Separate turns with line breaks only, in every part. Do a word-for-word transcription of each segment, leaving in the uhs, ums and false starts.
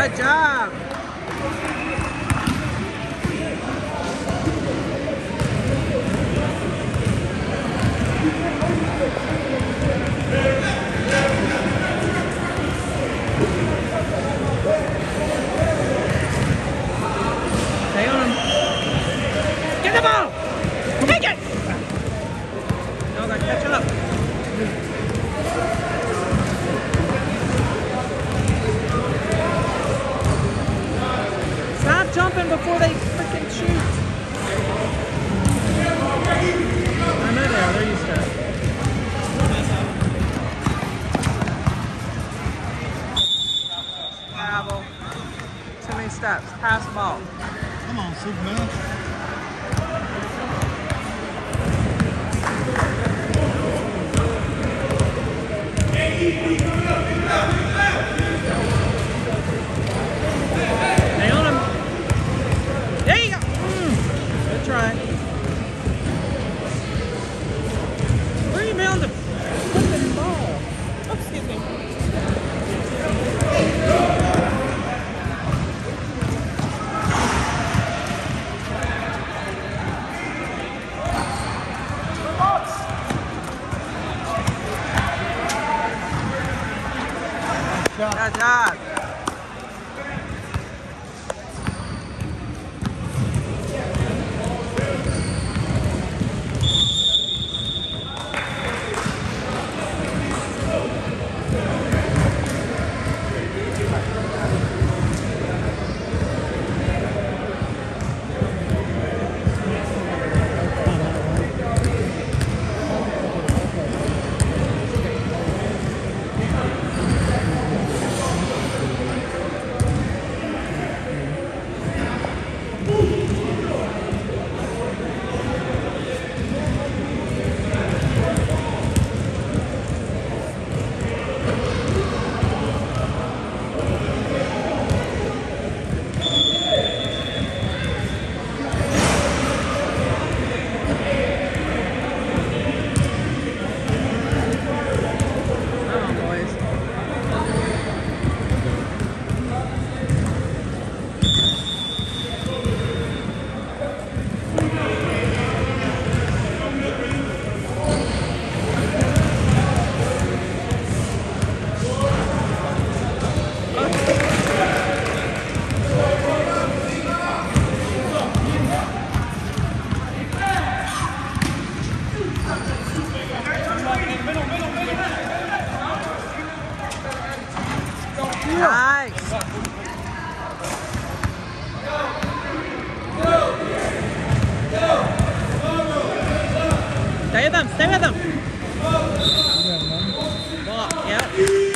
Good job. Stay on him. Get the ball. Take it. No, gotta catch up. Stop jumping before they freaking shoot. I know they are. They're used to it. Travel. Too many steps. Pass the ball.
Come on, Superman.
Stay on him. There you go. Mm. Good try. Rebound the flipping ball. Oh, excuse me. Good job. Nice. Stay with them, stay with them. Ball, yep.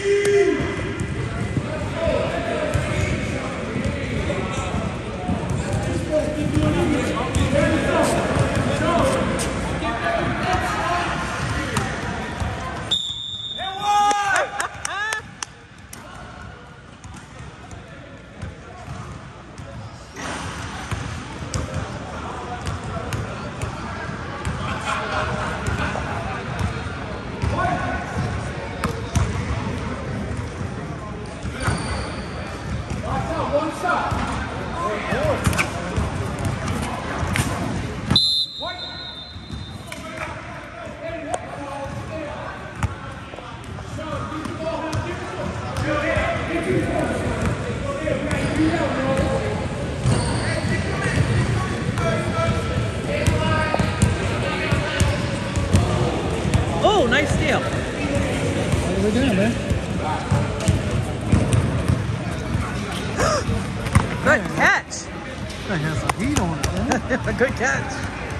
Oh, nice steal.
What are we doing, man?
Good catch.
That has some heat on it, man.
Good catch.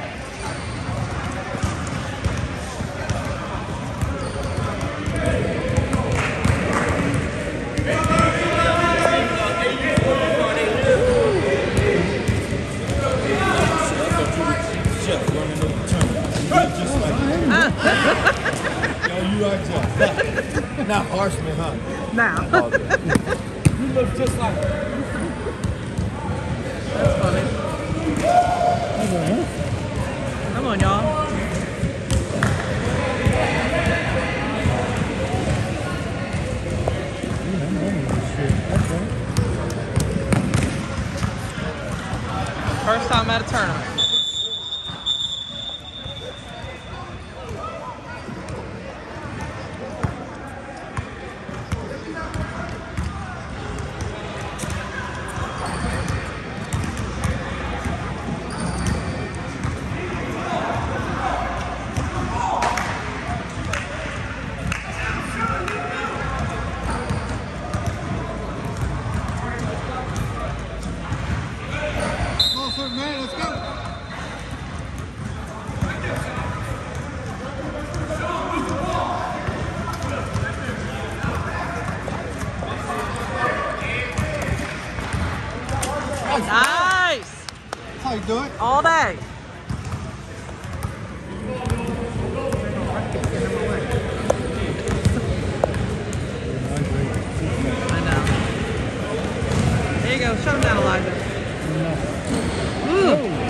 Not Horseman, huh?
Now.
You look just like her.
That's funny. Come on, y'all.
Yeah, I'm on this shit. Okay.
First time at a tournament.
Man, let's go.
Nice.
That's how you do it.
All day. I know. There you go. Shut him down, Elijah. Ooh.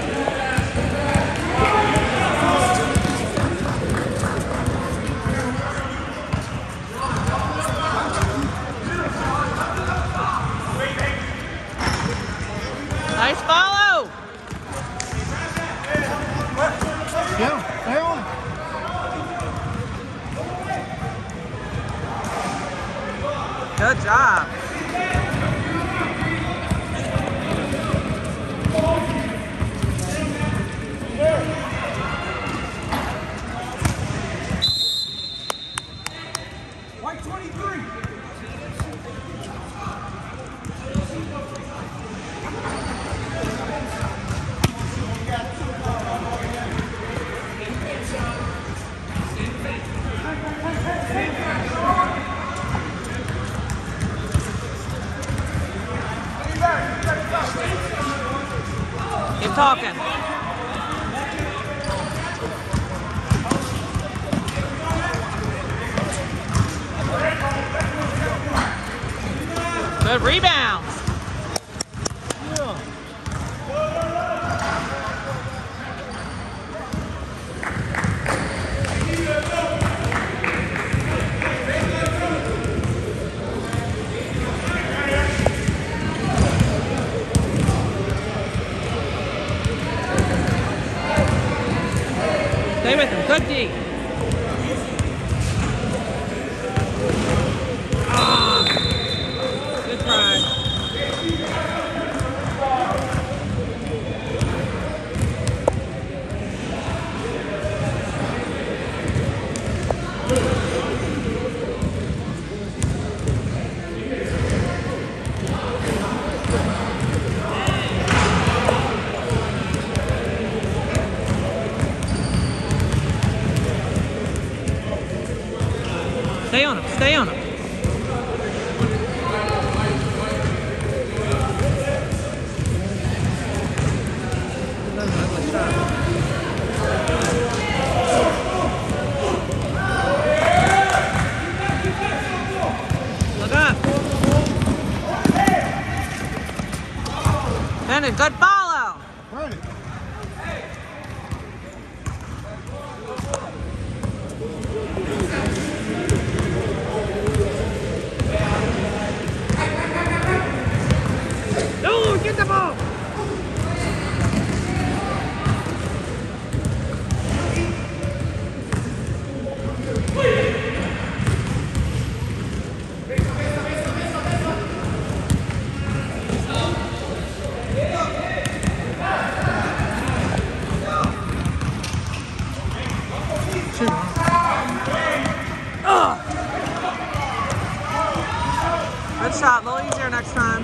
Nice follow.
Yeah, stay on.
Good job.
White twenty-three.
Keep talking. Good rebounds. Stay with him. Good D. Ah. Good try. Stay on him. Stay on him. Look up. And a good follow.
Right.
No, get the ball. Oh. Good shot, a little easier next time.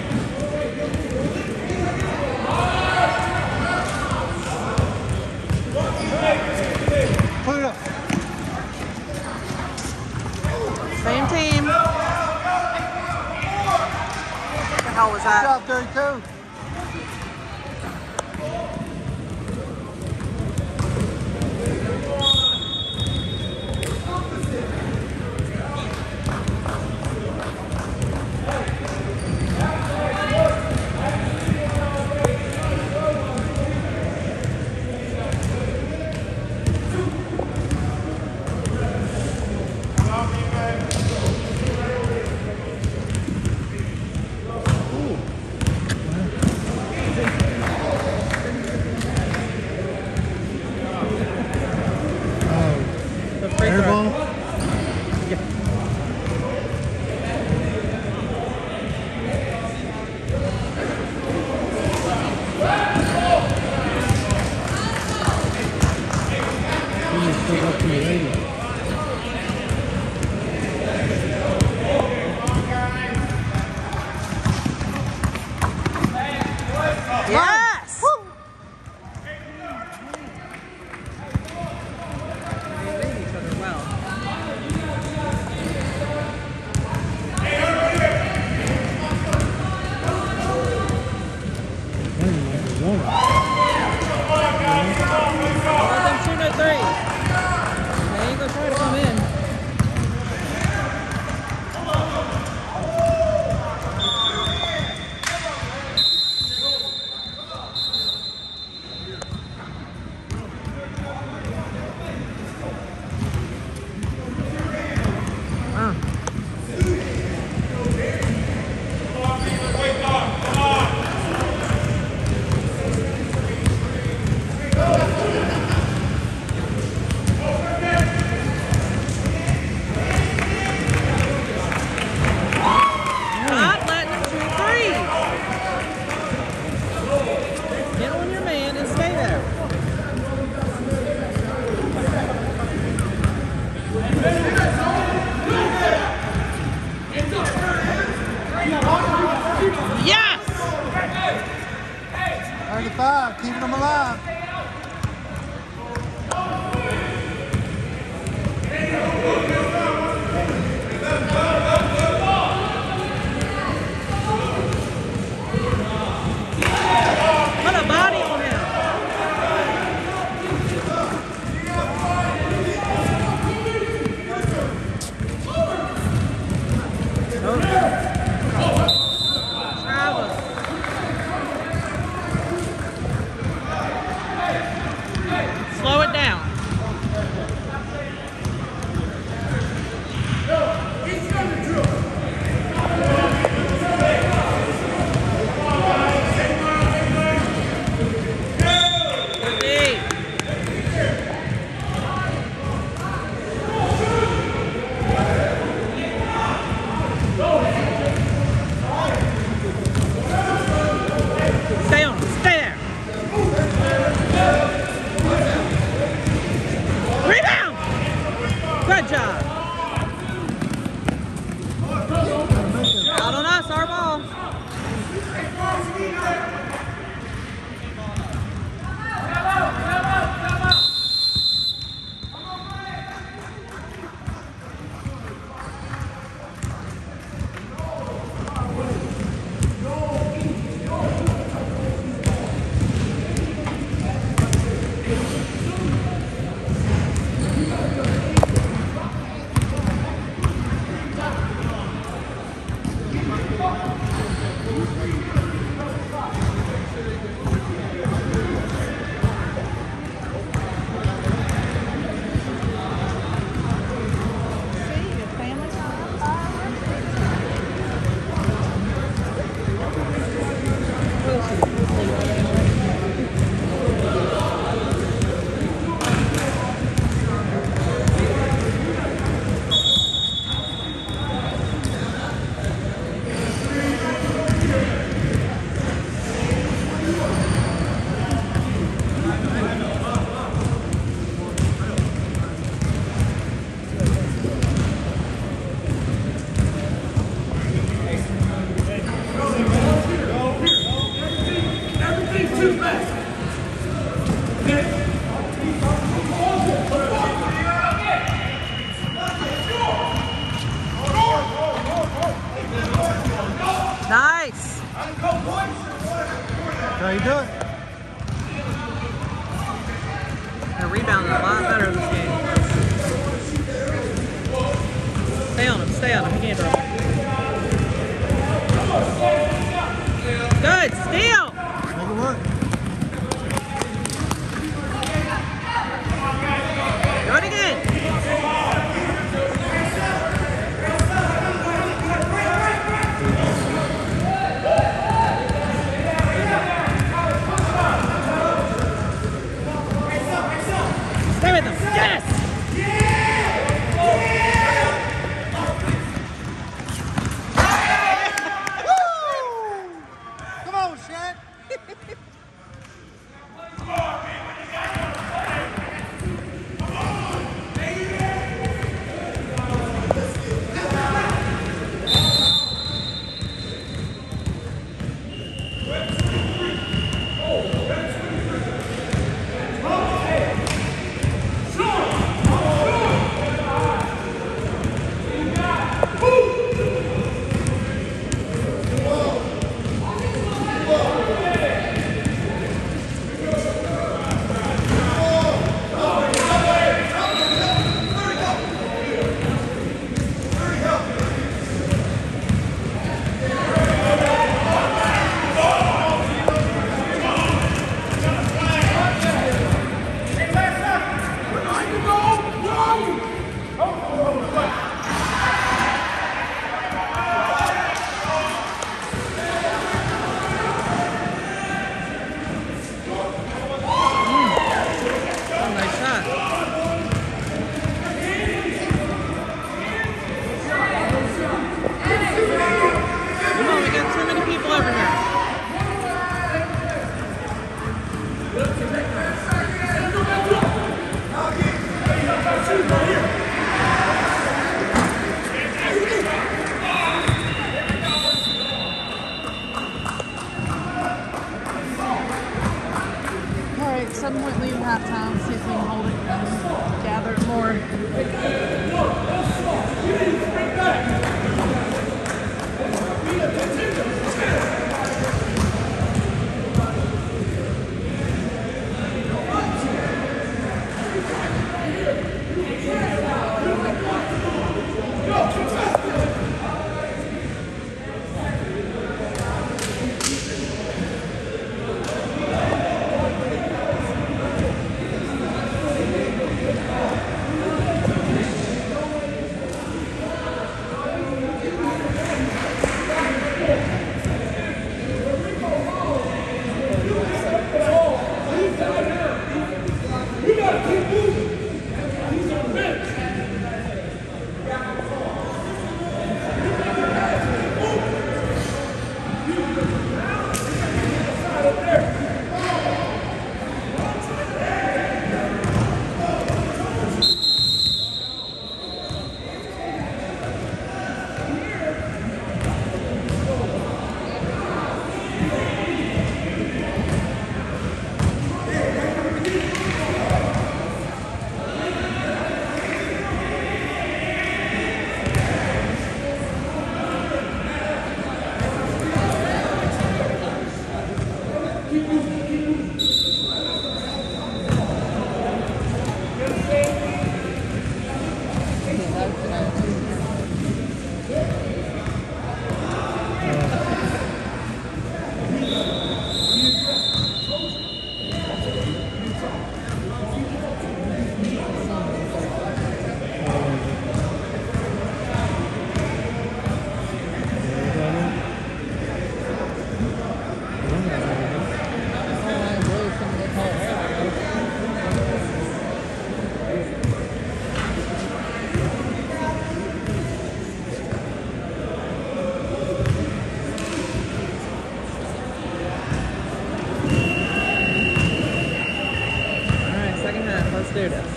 Put it up.
Same team. What the hell was that?
Good job, thirty-two. thirty-five, keeping them alive.
Put a body on him. Travis. Slow it down. Stay on him. Stay there. Rebound. Good job. Out on us, our ball. Nice.
How you doing?
They're rebounding a lot better this game. Stay on him. Stay on him. He can't throw. Good. Steal.
Make it work.
Do it again. Stay with him. Yes!
Come on, Shaq.
some point leave at halftime, see if we can hold it and gather it more. Do this.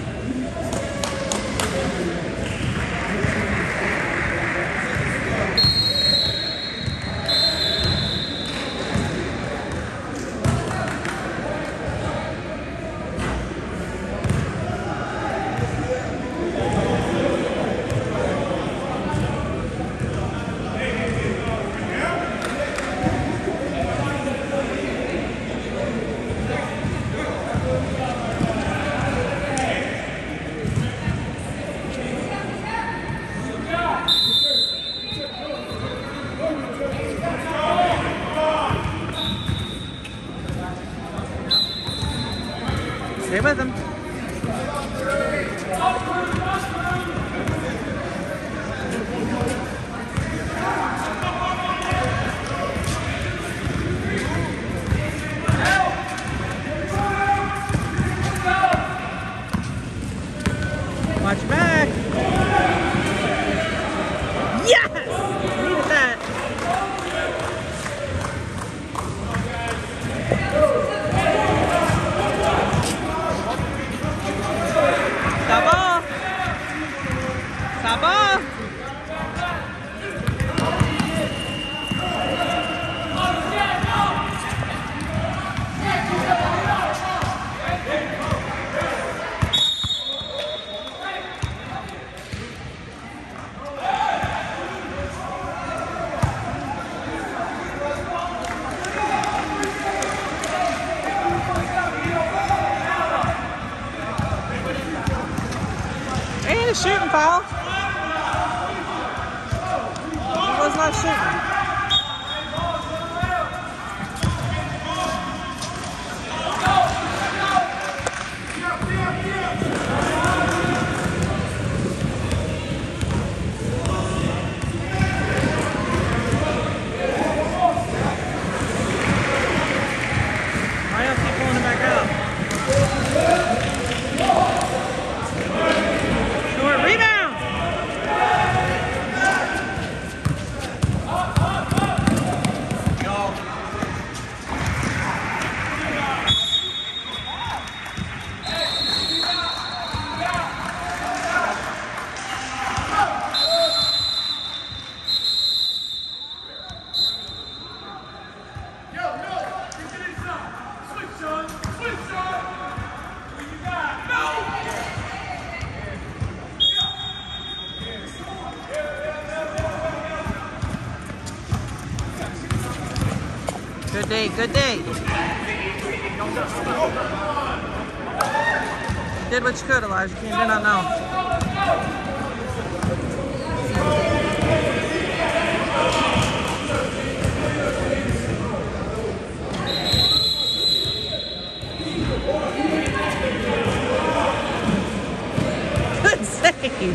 Stay with him. Watch back. Yes! Needed that. Saba! Saba! A shooting foul. He was not shooting. Why else keep pulling it back out? Rebound!
Good day, good day. Did what you could, Elijah King. Did not know. Good save.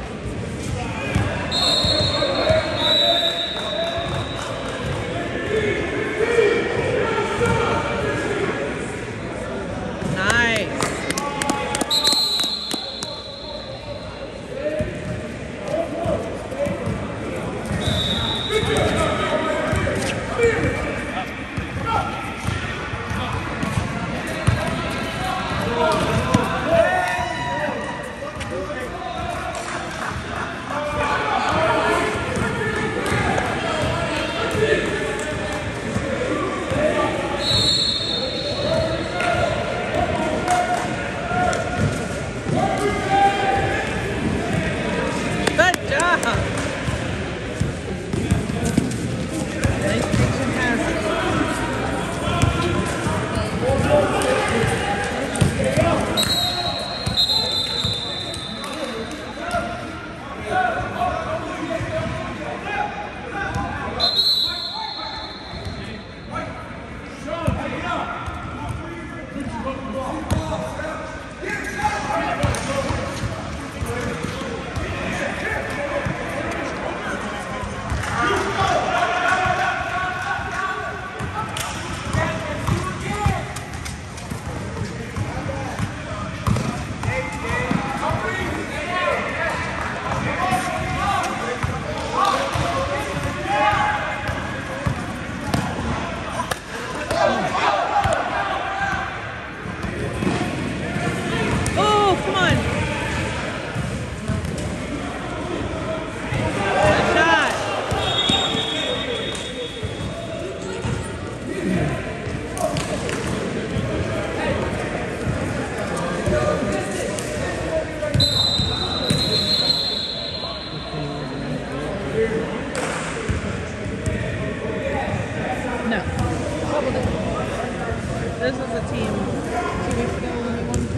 This is a team two weeks ago when we won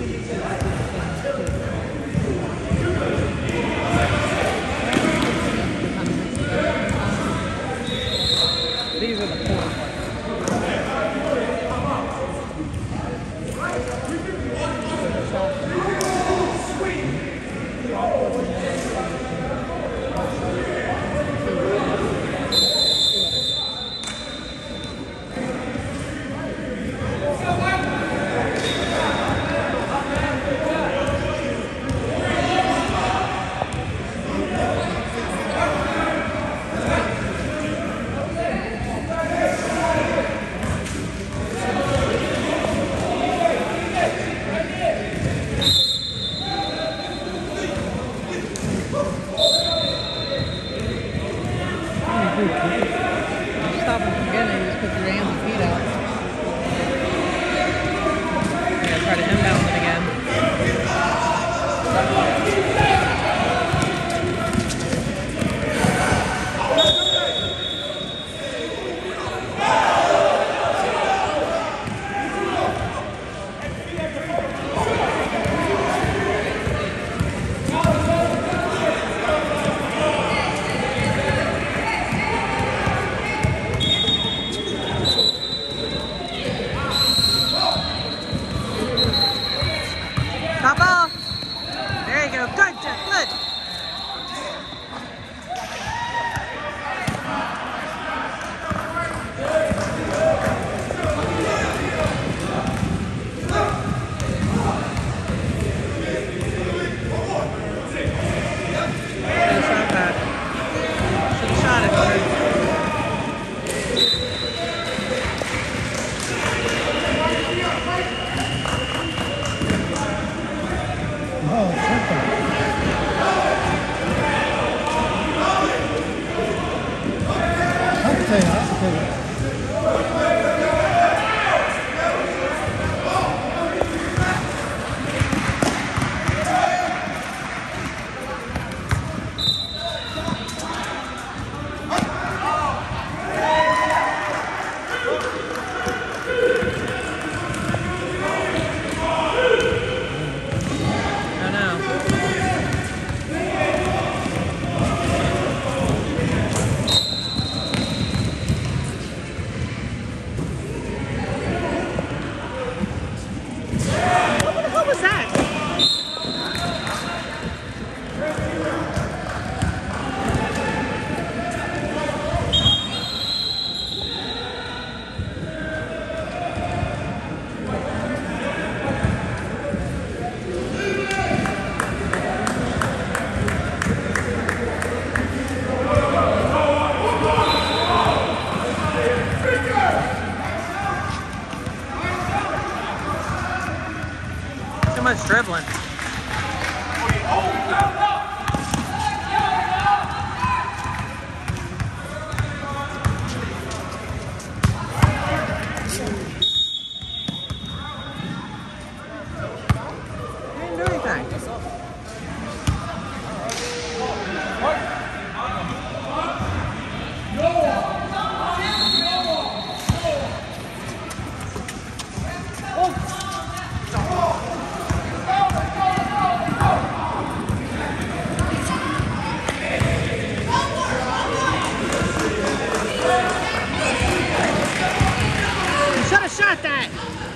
twenty-six. These are the four. much dribbling. Didn't do anything. Shot that!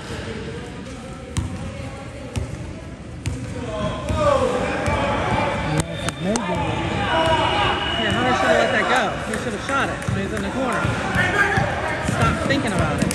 Yeah, Hunter should have let that go. He should have shot it when he was in the corner. Stop thinking about it.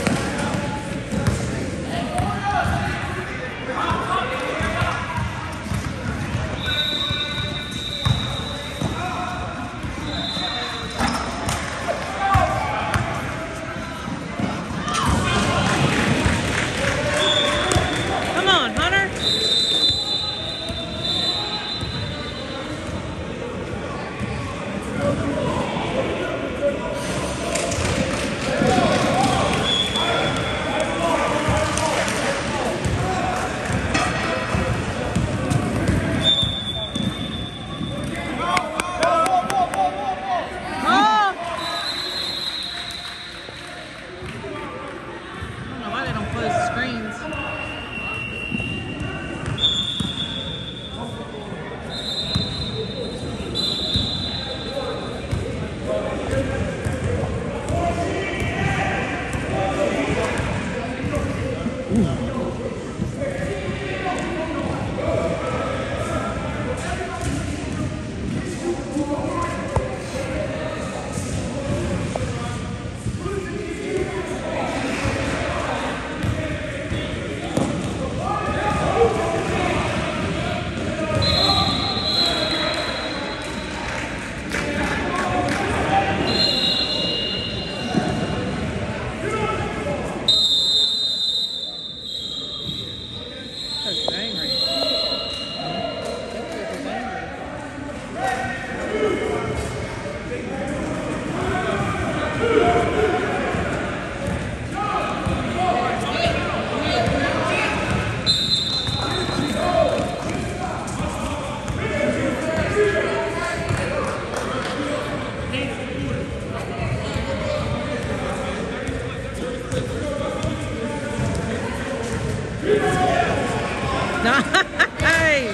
Nice!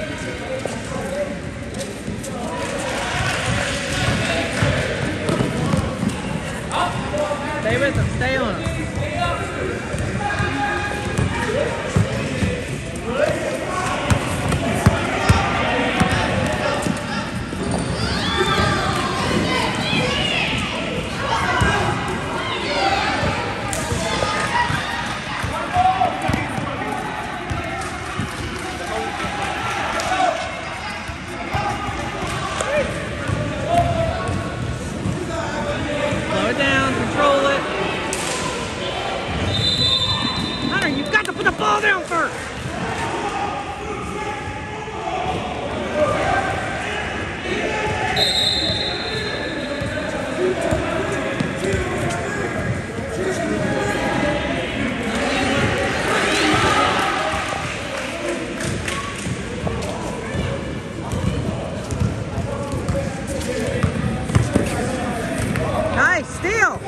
Stay with him, stay on him. Ball down first. Nice steal.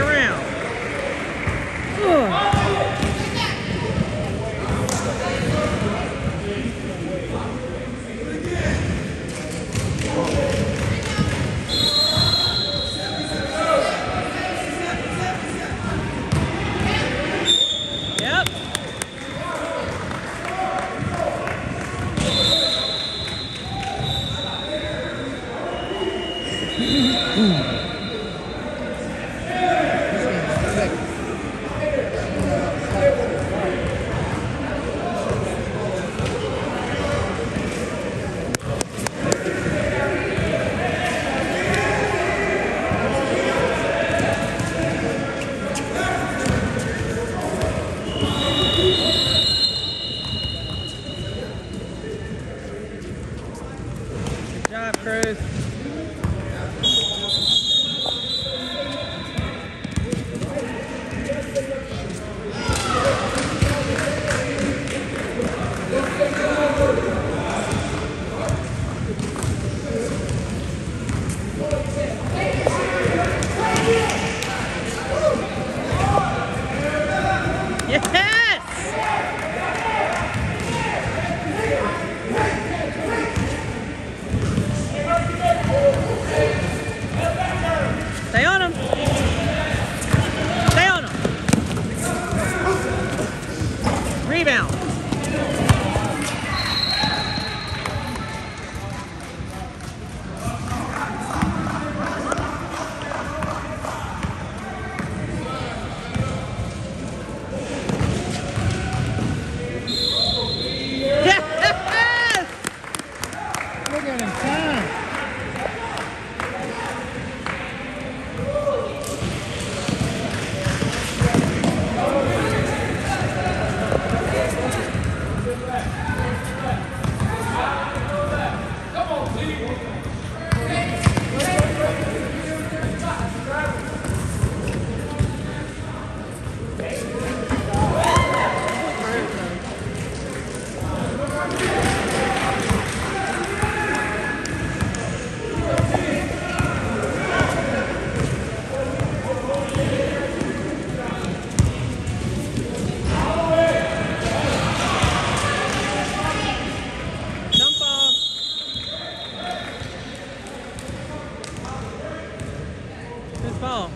around. Ugh. Good job, Cruz. Stay on him. Stay on him. Rebound. Yes!
Look at him time.
Good ball.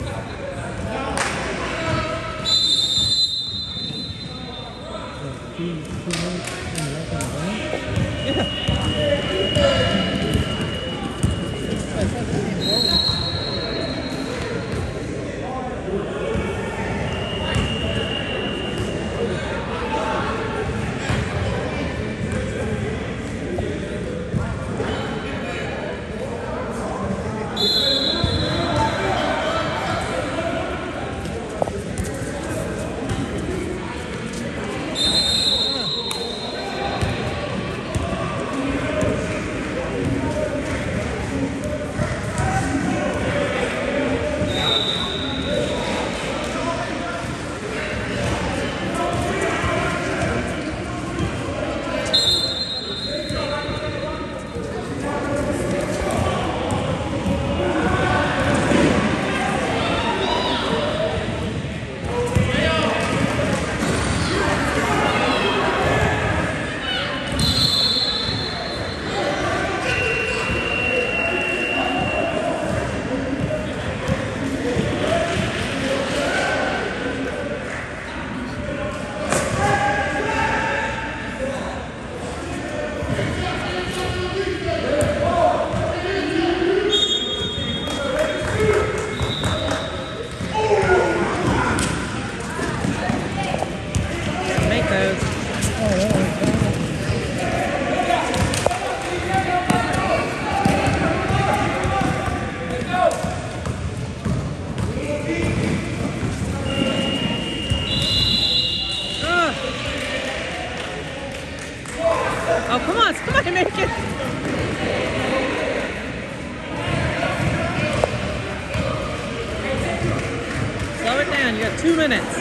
Make those. Oh, come on, somebody make it. Slow it down, you got two minutes.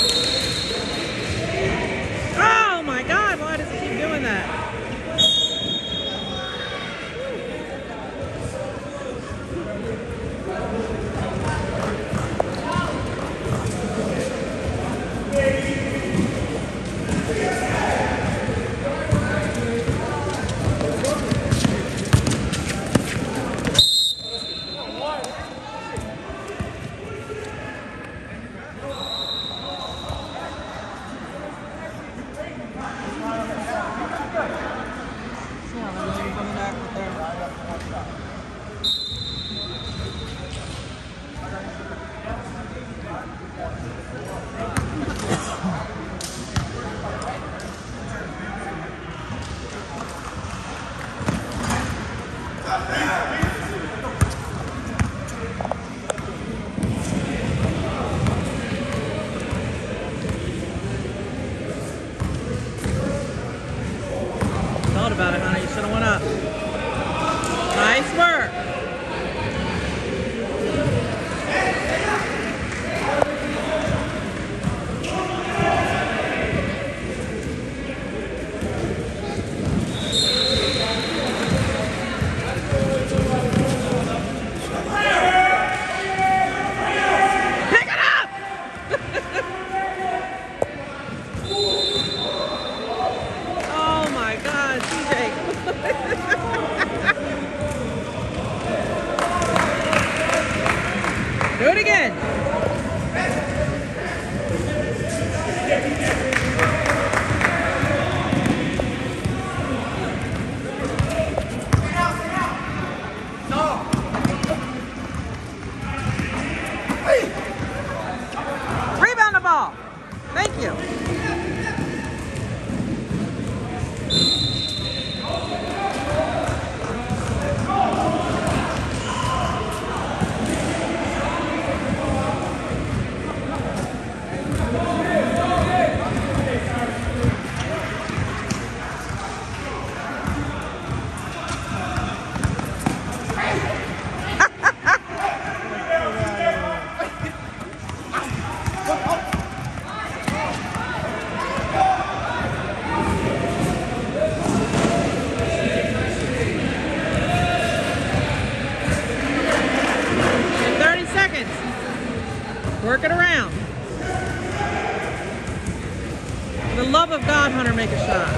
Oh my God, why does he keep doing that? Thought about it, honey. You should have went up. Nice work. Pick it up! Oh my God, C J. Do it again. Rebound the ball. Thank you. Work it around. For the love of God, Hunter, make a shot.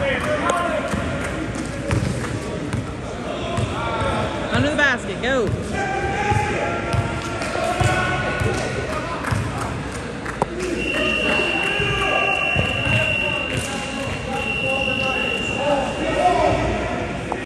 Under the basket, go.